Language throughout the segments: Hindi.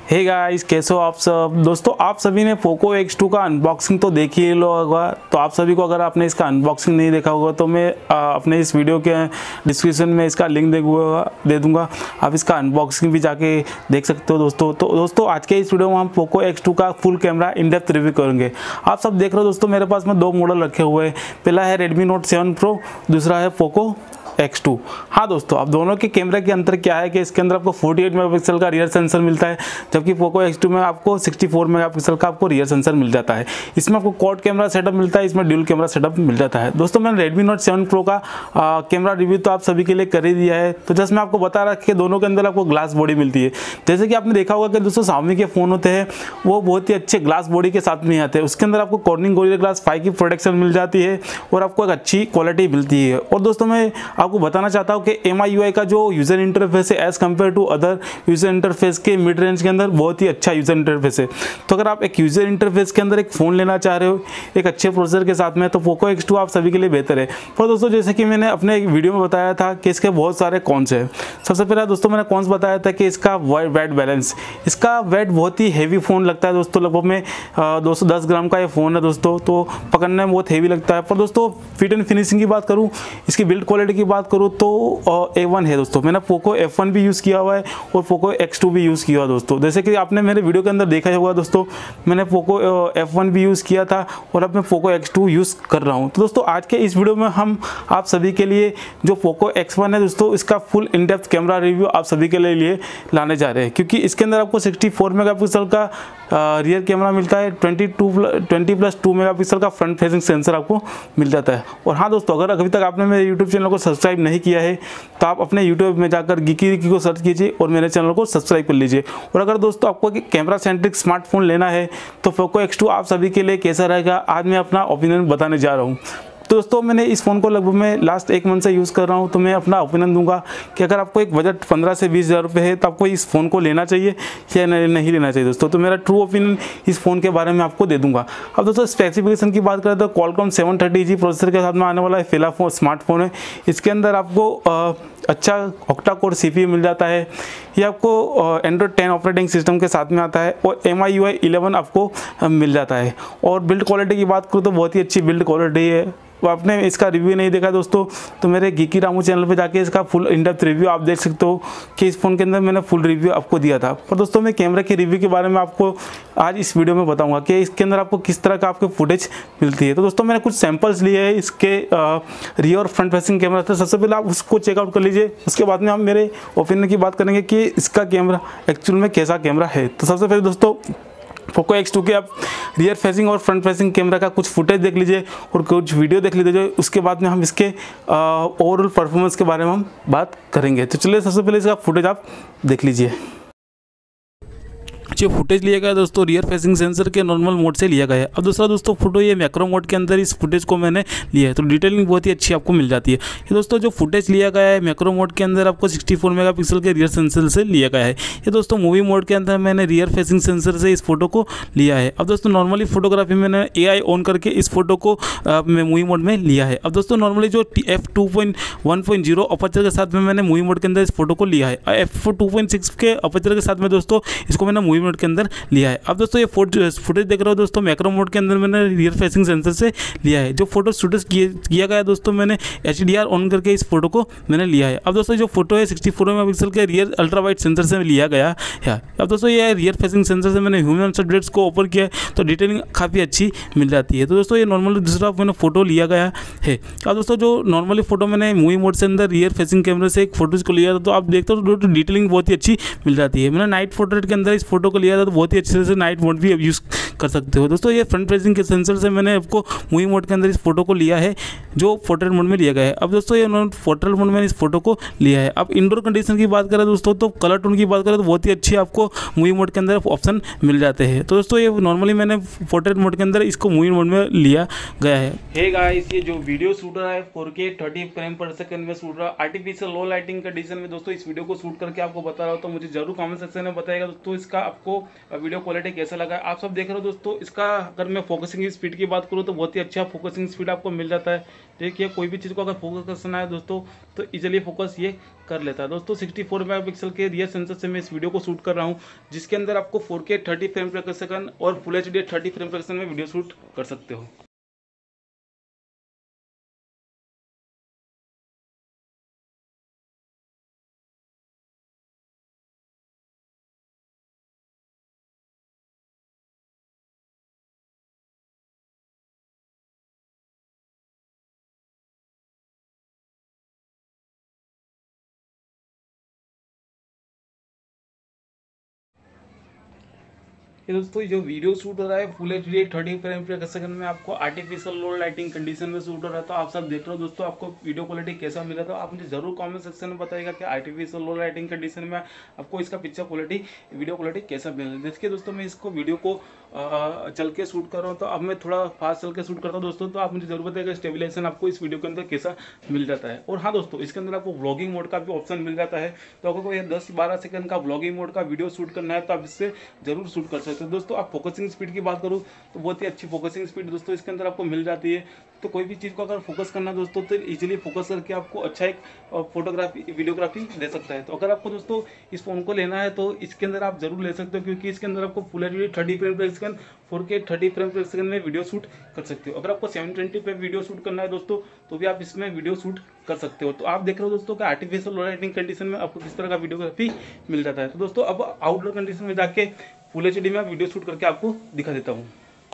हे गाइस, कैसे हो आप सब दोस्तों। आप सभी ने पोको X2 का अनबॉक्सिंग तो देख ही लो होगा। तो आप सभी को अगर आपने इसका अनबॉक्सिंग नहीं देखा होगा तो मैं अपने इस वीडियो के डिस्क्रिप्शन में इसका लिंक दे दूंगा। आप इसका अनबॉक्सिंग भी जाके देख सकते हो दोस्तों। तो दोस्तों आज के इस वीडियो में हम पोको X2 का full camera in depth review करेंगे। आप सब देख रहे हो दोस्तों, मेरे पास में दो मॉडल रखे हुए हैं। पहला है Redmi Note 7 Pro, दूसरा है पोको X2। हाँ दोस्तों, अब दोनों के कैमरे के अंतर क्या है कि इसके अंदर आपको 48 मेगापिक्सल का रियर सेंसर मिलता है, जबकि पोको X2 में आपको 64 मेगापिक्सल का आपको रियर सेंसर मिल जाता है। इसमें आपको क्वाड कैमरा सेटअप मिलता है, इसमें ड्यूल कैमरा सेटअप मिल जाता है। दोस्तों मैंने Redmi Note 7 Pro का कैमरा रिव्यू तो आप सभी के लिए कर ही दिया है। तो जस्ट मैं आपको बता रहा कि दोनों के अंदर आपको ग्लास बॉडी मिलती है। जैसे कि आपने देखा होगा कि दोस्तों Xiaomi के फ़ोन होते हैं वो बहुत ही अच्छे ग्लास बॉडी के साथ में आते हैं। उसके अंदर आपको कॉर्निंग गोरिल्ला ग्लास 5 की प्रोटेक्शन मिल जाती है और आपको एक अच्छी क्वालिटी मिलती है। और दोस्तों मैं आपको बताना चाहता हूँ कि MIUI का जो यूज़र इंटरफेस है as compared to other user interface के मिड रेंज के अंदर बहुत ही अच्छा यूज़र इंटरफेस है। तो अगर आप एक यूज़र इंटरफेस के अंदर एक फ़ोन लेना चाह रहे हो एक अच्छे प्रोसेसर के साथ में, तो पोको X2 आप सभी के लिए बेहतर है। पर दोस्तों जैसे कि मैंने अपने एक वीडियो में बताया था कि इसके बहुत सारे कॉन्स हैं। सबसे पहला दोस्तों मैंने कॉन्स बताया था कि इसका वेट बैलेंस, इसका वेट बहुत ही हैवी फ़ोन लगता है दोस्तों। लगभग में 210 ग्राम का ये फ़ोन है दोस्तों, तो पकड़ने में बहुत हैवी लगता है। पर दोस्तों फिट एंड फिनिशिंग की बात करूँ, इसकी बिल्ड क्वालिटी की बात करूँ तो A1 है दोस्तों। मैंने पोको F1 भी यूज़ किया हुआ है और पोको X2 भी यूज़ किया हुआ दोस्तों। जैसे कि आपने मेरे वीडियो के अंदर देखा ही होगा दोस्तों, मैंने पोको F1 भी यूज़ किया था और अब मैं पोको X2 यूज़ कर रहा हूँ। तो दोस्तों आज के इस वीडियो में हम आप सभी के लिए जो पोको X1 है दोस्तों, इसका full in depth camera review आप सभी के लिए लाने जा रहे हैं, क्योंकि इसके अंदर आपको 64 मेगापिक्सल का रियर कैमरा मिलता है, 20+2 मेगापिक्सल का फ्रंट फेसिंग सेंसर आपको मिल जाता है। और हाँ दोस्तों, अगर अभी तक आपने मेरे यूट्यूब चैनल को सब्सक्राइब नहीं किया है तो आप अपने यूट्यूब में जाकर गिकी को सर्च कीजिए और मेरे चैनल को सब्सक्राइब कर लीजिए। और अगर दोस्तों आपको कैमरा सेंट्रिक स्मार्टफोन लेना है तो पोको X2 आप सभी के लिए कैसा रहेगा, आज मैं अपना ओपिनियन बताने जा रहा हूँ। तो दोस्तों मैंने इस फ़ोन को लगभग मैं लास्ट 1 मंथ से यूज़ कर रहा हूँ, तो मैं अपना ओपिनियन दूंगा कि अगर आपको एक बजट 15 से 20 हज़ार रुपये है तो आपको इस फ़ोन को लेना चाहिए या नहीं लेना चाहिए दोस्तों। तो मेरा ट्रू ओपिनियन इस फ़ोन के बारे में आपको दे दूंगा। अब दोस्तों स्पेसिफिकेशन की बात करें तो Qualcomm 730G प्रोसेसर के साथ में आने वाला पहला स्मार्टफोन है। इसके अंदर आपको अच्छा ऑक्टा कोर CPU मिल जाता है। ये आपको एंड्रॉयड 10 ऑपरेटिंग सिस्टम के साथ में आता है और MIUI 11 आपको मिल जाता है। और बिल्ड क्वालिटी की बात करूँ तो बहुत ही अच्छी बिल्ड क्वालिटी है। तो आपने इसका रिव्यू नहीं देखा दोस्तों तो मेरे गिकी रामू चैनल पे जाके इसका फुल इन डेप्थ रिव्यू आप देख सकते हो कि इस फ़ोन के अंदर मैंने फुल रिव्यू आपको दिया था। पर दोस्तों मैं कैमरा के रिव्यू के बारे में आपको आज इस वीडियो में बताऊंगा कि इसके अंदर आपको किस तरह का आपको फुटेज मिलती है। तो दोस्तों मैंने कुछ सैंपल्स लिए हैं इसके रियर और फ्रंट फेसिंग कैमरा से। सबसे पहले आप उसको चेकआउट कर लीजिए, उसके बाद में हम मेरे ओपिनियन की बात करेंगे कि इसका कैमरा एक्चुअल में कैसा कैमरा है। तो सबसे पहले दोस्तों पोको X2 के आप रियर फेसिंग और फ्रंट फेसिंग कैमरा का कुछ फुटेज देख लीजिए और कुछ वीडियो देख लीजिए। उसके बाद में हम इसके ओवरऑल परफॉर्मेंस के बारे में हम बात करेंगे। तो चलिए सबसे पहले इसका फुटेज आप देख लीजिए। जो फुटेज लिया गया है दोस्तों रियर फेसिंग सेंसर के नॉर्मल मोड से लिया गया है। अब दूसरा दोस्तों फोटो ये मैक्रो मोड के अंदर इस फुटेज को मैंने लिया है, तो डिटेलिंग बहुत ही अच्छी आपको मिल जाती है। ये दोस्तों जो फुटेज लिया गया है मैक्रो मोड के अंदर आपको 64 मेगापिक्सल के रियर सेंसर से लिया गया है। ये दोस्तों मूवी मोड के अंदर मैंने रियर फेसिंग सेंसर से इस फोटो को लिया है। अब दोस्तों नॉर्मली फोटोग्राफी मैंने AI ऑन करके इस फोटो को मैं मूवी मोड में लिया है। अब दोस्तों नॉर्मली जो f2.1.0 अपर्चर के साथ में मैंने मूवी मोड के अंदर इस फोटो को लिया है। f2.6 के अपर्चर के साथ में दोस्तों इसको मैंने मूवी मोड के अंदर लिया है। अब दोस्तों ये फुटेज देख रहे हो दोस्तों मैक्रो मोड के अंदर मैंने रियर फेसिंग सेंसर से लिया है। जो फोटो शूट किया गया दोस्तों मैंने HDR ऑन करके इस फोटो को मैंने लिया है। अब दोस्तों जो फोटो है 64 मेगापिक्सल के रियर अल्ट्रा वाइड सेंसर से लिया गया है। अब दोस्तों ये रियर फेसिंग सेंसर से मैंने ह्यूमन सब्जेक्ट्स को ओपन किया है, तो डिटेलिंग काफ़ी अच्छी मिल जाती है। तो दोस्तों ये नॉर्मली दूसरा मैंने फोटो लिया गया है। अब दोस्तों जो नॉर्मली फोटो मैंने मूवी मोड से अंदर रियर फेसिंग कैमरे से एक फोटोज को लिया था, तो आप देखते हो तो डिटेलिंग बहुत ही अच्छी मिल जाती है। मैंने नाइट फोटो के अंदर इस फोटो को लिया था, तो बहुत ही अच्छे से नाइट मोड भी यूज़ कर सकते हो। दोस्तों ये फ्रंट फेसिंग के सेंसर से मैंने आपको मूवी मोड के अंदर इस फोटो को लिया है जो पोर्ट्रेट मोड में लिया गया है। अब दोस्तों ये पोर्ट्रेट मोड में इस फोटो को लिया है। अब इंडोर कंडीशन की बात करें दोस्तों तो कलर टोन की बात करें तो बहुत ही अच्छी आपको मूवी मोड के अंदर ऑप्शन मिल जाते हैं। तो दोस्तों ये नॉर्मली मैंने पोर्ट्रेट मोड के अंदर इसको मूवी मोड में लिया गया है। हे गाइस, ये जो वीडियो शूट रहा है 4K 30 फ्रेम पर सेकंड में शूट रहा है आर्टिफिशियल लो लाइटिंग कंडीशन में दोस्तों। इस वीडियो को शूट करके आपको बता रहा हूँ तो मुझे जरूर कमेंट सेक्शन में बताइएगा दोस्तों इसका आपको वीडियो क्वालिटी कैसा लगा। आप सब देख रहे हो दोस्तों इसका अगर मैं फोकसिंग स्पीड की बात करूँ तो बहुत ही अच्छा फोकसिंग स्पीड आपको मिल जाता है। देखिए कोई भी चीज़ को अगर फोकस करना है दोस्तों तो इजीली फोकस ये कर लेता है। दोस्तों 64 मेगापिक्सल के रियर सेंसर से मैं इस वीडियो को शूट कर रहा हूँ, जिसके अंदर आपको 4K 30 फ्रेम पर सेकंड और full HD 30 frame per second में वीडियो शूट कर सकते हो। ये दोस्तों जो वीडियो शूट हो रहा है full HD 30 frame per second में आपको आर्टिफिशियल लो लाइटिंग कंडीशन में शूट हो रहा है। तो आप सब देख रहे हो दोस्तों, आपको वीडियो क्वालिटी कैसा मिला था आप मुझे जरूर कमेंट सेक्शन में बताइएगा कि आर्टिफिशियल लो लाइटिंग कंडीशन में आपको इसका पिक्चर क्वालिटी वीडियो क्वालिटी कैसा मिला। देखिए दोस्तों मैं इसको वीडियो को चल के शूट कर रहा हूँ, तो अब मैं थोड़ा फास्ट चल के शूट करता हूँ दोस्तों, तो आप मुझे जरूर बताइएगा स्टेबिलाईजेशन आपको इस वीडियो के अंदर कैसा मिल जाता है। और हाँ दोस्तों इसके अंदर आपको व्लॉगिंग मोड का भी ऑप्शन मिल जाता है, तो अगर कोई 10-12 सेकंड का व्लॉगिंग मोड का वीडियो शूट करना है तो आप इससे जरूर शूट कर सकते हो। दोस्तों आप फोकसिंग स्पीड की बात करूँ तो बहुत ही अच्छी फोकसिंग स्पीड दोस्तों इसके अंदर आपको मिल जाती है। तो कोई भी चीज़ को अगर फोकस करना दोस्तों तो इजीली फोकस करके आपको अच्छा एक फोटोग्राफी वीडियोग्राफी दे सकता है। तो अगर आपको दोस्तों इस फोन को लेना है तो इसके अंदर आप जरूर ले सकते हो, क्योंकि इसके अंदर आपको full HD 30 frame per second 4K 30 frame per second में वीडियो शूट कर सकते हो। अगर आपको 720 पे वीडियो शूट करना है दोस्तों तो भी आप इसमें वीडियो शूट कर सकते हो। तो आप देख रहे हो दोस्तों कि आर्टिफिशियल लो लाइटिंग कंडीशन में आपको किस तरह का वीडियोग्राफी मिल जाता है। तो दोस्तों अब आउटडोर कंडीशन में जाके फुल HD में वीडियो शूट करके आपको दिखा देता हूँ।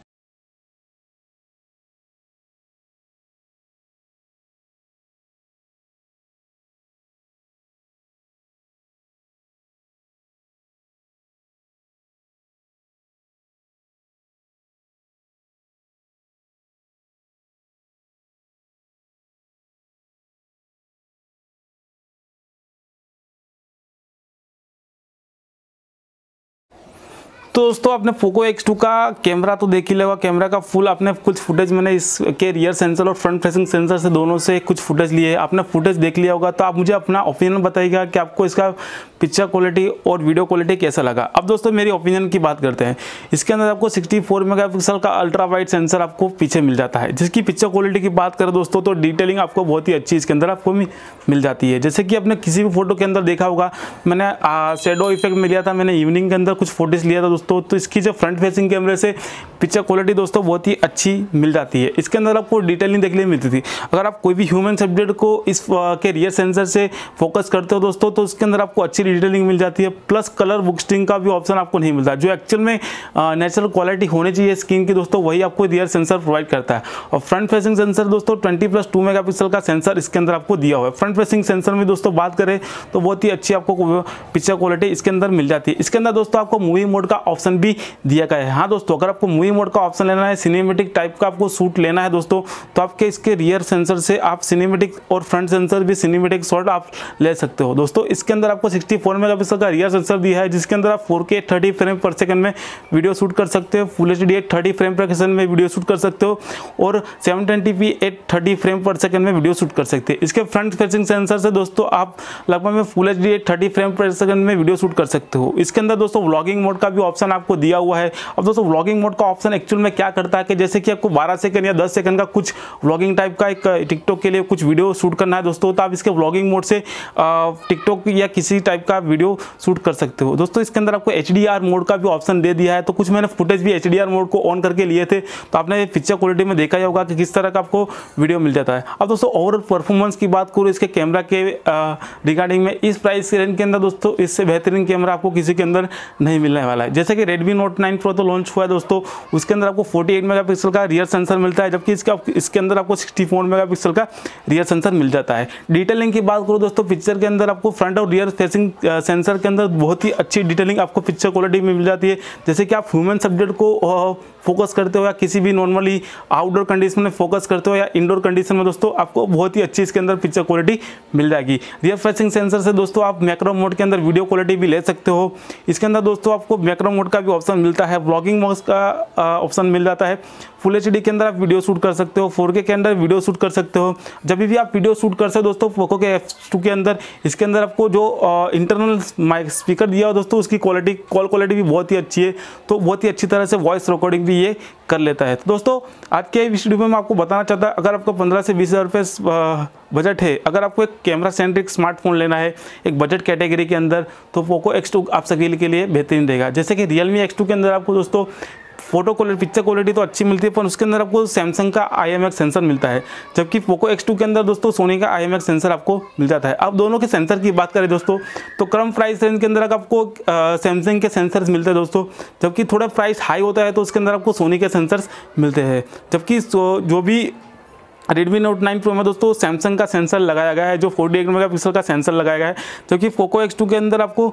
तो दोस्तों आपने पोको X2 का कैमरा तो देख ही लेगा, कैमरा का फुल आपने कुछ फुटेज मैंने इसके रियर सेंसर और फ्रंट फेसिंग सेंसर से दोनों से कुछ फुटेज लिए, आपने फुटेज देख लिया होगा। तो आप मुझे अपना ओपिनियन बताइएगा कि आपको इसका पिक्चर क्वालिटी और वीडियो क्वालिटी कैसा लगा। अब दोस्तों मेरी ओपिनियन की बात करते हैं। इसके अंदर आपको 64 मेगापिक्सल का अल्ट्रा वाइड सेंसर आपको पीछे मिल जाता है, जिसकी पिक्चर क्वालिटी की बात करें दोस्तों तो डिटेलिंग आपको बहुत ही अच्छी इसके अंदर आपको मिल जाती है। जैसे कि आपने किसी भी फोटो के अंदर देखा होगा, मैंने शेडो इफेक्ट में लिया था, मैंने इवनिंग के अंदर कुछ फोटोज लिया था दोस्तों, तो इसकी जो फ्रंट फेसिंग कैमरे से पिक्चर क्वालिटी दोस्तों बहुत ही अच्छी मिल जाती है। इसके अंदर आपको डिटेलिंग देखने को मिलती थी। अगर आप कोई भी ह्यूमन सब्जेक्ट को इस के रियर सेंसर से फोकस करते हो दोस्तों तो इसके अंदर आपको अच्छी डिटेलिंग मिल जाती है, प्लस कलर बुस्टिंग का भी ऑप्शन आपको नहीं मिलता। जो एक्चुअल में नेचुरल क्वालिटी होनी चाहिए स्क्रीन की दोस्तों वही आपको रियर सेंसर प्रोवाइड करता है। और फ्रंट फेसिंग सेंसर दोस्तों 20+2 मेगापिक्सल का सेंसर इसके अंदर आपको दिया हुआ है। फ्रंट फेसिंग सेंसर में दोस्तों बात करें तो बहुत ही अच्छी आपको पिक्चर क्वालिटी इसके अंदर मिल जाती है। इसके अंदर दोस्तों आपको मूवी मोड का ऑप्शन भी दिया गया है। हाँ दोस्तों अगर आपको मूवी मोड का ऑप्शन लेना है, सिनेमेटिक टाइप का आपको शूट लेना है दोस्तों, तो आपके इसके रियर सेंसर से आप सिनेमेटिक और फ्रंट सेंसर भी सिनेमेटिक शॉट आप ले सकते हो दोस्तों। इसके अंदर आपको 64 मेगापिक्सल का रियर सेंसर दिया है, जिसके अंदर आप 4K 30 फ्रेम पर सेकंड में वीडियो शूट कर सकते हो, full HD 30 frame per second में वीडियो शूट कर सकते हो और 720p 30 फ्रेम पर सेकंड में वीडियो शूट कर सकते हैं। इसके फ्रंट फेसिंग सेंसर से दोस्तों आप लगभग में full HD 30 frame per second में वीडियो शूट कर सकते हो। इसके अंदर दोस्तों व्लॉगिंग मोड का भी ऑप्शन आपको दिया हुआ है। अब दोस्तों व्लॉगिंग मोड का ऑप्शन एक्चुअल में क्या करता है कि जैसे कि आपको 12 सेकंड या 10 सेकंड का कुछ व्लॉगिंग टाइप का एक टिकटॉक के लिए कुछ वीडियो शूट करना है दोस्तों, तो आप इसके व्लॉगिंग मोड से टिकटॉक या किसी टाइप का वीडियो शूट कर सकते हो दोस्तों। इसके अंदर आपको HDR मोड का भी ऑप्शन दे दिया है, तो कुछ मैंने फुटेज भी HDR मोड को ऑन करके लिए थे, तो आपने पिक्चर क्वालिटी में देखा ही होगा कि किस तरह का आपको वीडियो मिल जाता है। अब दोस्तों ओवरऑल परफॉर्मेंस की बात करूँ इसके कैमरा के रिगार्डिंग में, इस प्राइस रेंज के अंदर दोस्तों इससे बेहतरीन कैमरा आपको किसी के अंदर नहीं मिलने वाला है। जैसे कि Redmi Note 9 Pro तो लॉन्च हुआ है दोस्तों, उसके अंदर आपको 48 मेगापिक्सल का रियर सेंसर मिलता है, जबकि इसके अंदर आपको 64 मेगापिक्सल का रियर सेंसर मिल जाता है। डिटेलिंग की बात करूँ दोस्तों, पिक्चर के अंदर आपको फ्रंट और रियर फेसिंग सेंसर के अंदर बहुत ही अच्छी डिटेलिंग आपको पिक्चर क्वालिटी में मिल जाती है। जैसे कि आप ह्यूमन सब्जेक्ट को फोकस करते हो या किसी भी नॉर्मली आउटडोर कंडीशन में फोकस करते हो या इंडोर कंडीशन में दोस्तों आपको बहुत ही अच्छी इसके अंदर पिक्चर क्वालिटी मिल जाएगी। रियर फेसिंग सेंसर से दोस्तों आप मैक्रो मोड के अंदर वीडियो क्वालिटी भी ले सकते हो। इसके अंदर दोस्तों आपको मैक्रो मोड का भी ऑप्शन मिलता है, व्लॉगिंग मोड का ऑप्शन मिल जाता है। फुल HD के अंदर आप वीडियो शूट कर सकते हो, 4K के अंदर वीडियो शूट कर सकते हो। जब भी आप वीडियो शूट कर सकते हो दोस्तों पोको के X2 के अंदर, इसके अंदर आपको जो इंटरनल माइक स्पीकर दिया हो दोस्तों, उसकी क्वालिटी कॉल क्वालिटी भी बहुत ही अच्छी है, तो बहुत ही अच्छी तरह से वॉइस रिकॉर्डिंग भी ये कर लेता है। तो दोस्तों आज के इस वीडियो में मैं आपको बताना चाहता हूँ, अगर आपको 15 से 20 हज़ार रुपये बजट है, अगर आपको एक कैमरा सेंट्रिक स्मार्टफोन लेना है एक बजट कैटेगरी के अंदर, तो पोको X2 आप सभी के लिए बेहतरीन रहेगा। जैसे कि Realme X2 के अंदर आपको दोस्तों फोटो क्वालिटी पिक्चर क्वालिटी तो अच्छी मिलती है, पर उसके अंदर आपको सैमसंग का IMX सेंसर मिलता है, जबकि पोको X2 के अंदर दोस्तों सोनी का IMX सेंसर आपको मिल जाता है। अब दोनों के सेंसर की बात करें दोस्तों, तो कम प्राइस रेंज के अंदर आपको सैमसंग के सेंसर्स मिलते हैं दोस्तों, जबकि थोड़ा प्राइस हाई होता है तो उसके अंदर आपको सोनी के सेंसर्स मिलते हैं। जबकि जो भी Redmi Note 9 Pro में दोस्तों सैमसंग का सेंसर लगाया गया है, जो 48 मेगापिक्सल का सेंसर लगाया गया है, जबकि पोको X2 के अंदर आपको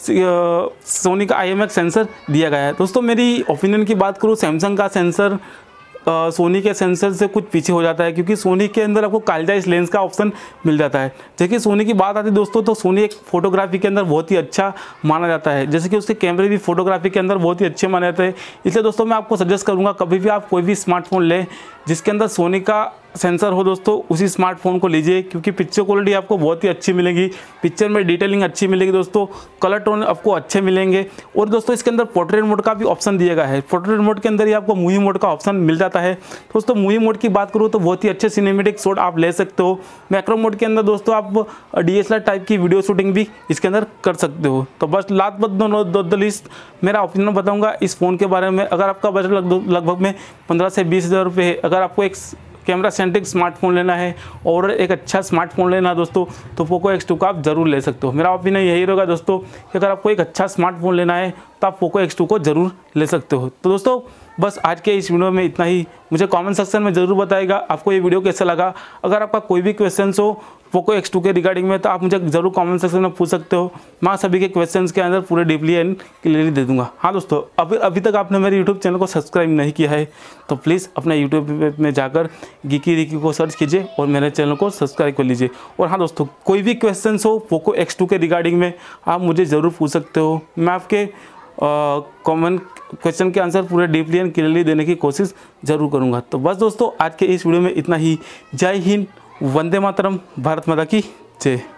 सोनी का IMX सेंसर दिया गया है। दोस्तों मेरी ओपिनियन की बात करूँ, सैमसंग का सेंसर सोनी के सेंसर से कुछ पीछे हो जाता है, क्योंकि सोनी के अंदर आपको कालजाइस लेंस का ऑप्शन मिल जाता है। जैसे सोनी की बात आती है दोस्तों, तो सोनी एक फोटोग्राफी के अंदर बहुत ही अच्छा माना जाता है, जैसे कि उसके कैमरे भी फोटोग्राफी के अंदर बहुत ही अच्छे माने जाते हैं। इसलिए दोस्तों मैं आपको सजेस्ट करूँगा, कभी भी आप कोई भी स्मार्टफोन लें जिसके अंदर सोनी का सेंसर हो दोस्तों, उसी स्मार्टफोन को लीजिए, क्योंकि पिक्चर क्वालिटी आपको बहुत ही अच्छी मिलेगी, पिक्चर में डिटेलिंग अच्छी मिलेगी दोस्तों, कलर टोन आपको अच्छे मिलेंगे। और दोस्तों इसके अंदर पोर्ट्रेट मोड का भी ऑप्शन दिया गया है, पोर्ट्रेट मोड के अंदर ही आपको मूवी मोड का ऑप्शन मिल जाता है। दोस्तों मूवी मोड की बात करूँ तो बहुत ही अच्छे सिनेमेटिक शॉट आप ले सकते हो। मैक्रो मोड के अंदर दोस्तों आप DSLR टाइप की वीडियो शूटिंग भी इसके अंदर कर सकते हो। तो बस last but not the least मेरा ओपिनियन बताऊँगा इस फ़ोन के बारे में। अगर आपका बजट लगभग में 15 से 20 हज़ार रुपये है, अगर आपको एक कैमरा सेंट्रिक स्मार्टफोन लेना है और एक अच्छा स्मार्टफोन लेना है दोस्तों, तो पोको X2 का आप जरूर ले सकते हो। मेरा ओपिनियन यही रहेगा दोस्तों कि अगर आपको एक अच्छा स्मार्टफोन लेना है तो आप पोको X2 को ज़रूर ले सकते हो। तो दोस्तों बस आज के इस वीडियो में इतना ही। मुझे कमेंट सेक्शन में ज़रूर बताइएगा आपको ये वीडियो कैसा लगा। अगर आपका कोई भी क्वेश्चन हो पोको X2 के रिगार्डिंग में, तो आप मुझे ज़रूर कमेंट सेक्शन में पूछ सकते हो। मैं सभी के क्वेश्चंस के अंदर पूरे डीपली एंड क्लियरली दे दूंगा। हाँ दोस्तों, अभी तक आपने मेरे यूट्यूब चैनल को सब्सक्राइब नहीं किया है तो प्लीज़ अपने यूट्यूब में जाकर गीकी रिकी को सर्च कीजिए और मेरे चैनल को सब्सक्राइब कर लीजिए। और हाँ दोस्तों, कोई भी क्वेश्चन हो पोको X2 के रिगार्डिंग में आप मुझे ज़रूर पूछ सकते हो। मैं आपके कॉमन क्वेश्चन के आंसर पूरे डीपली एंड क्लियरली देने की कोशिश ज़रूर करूँगा। तो बस दोस्तों आज के इस वीडियो में इतना ही। जय हिंद, वंदे मातरम, भारत माता की जय।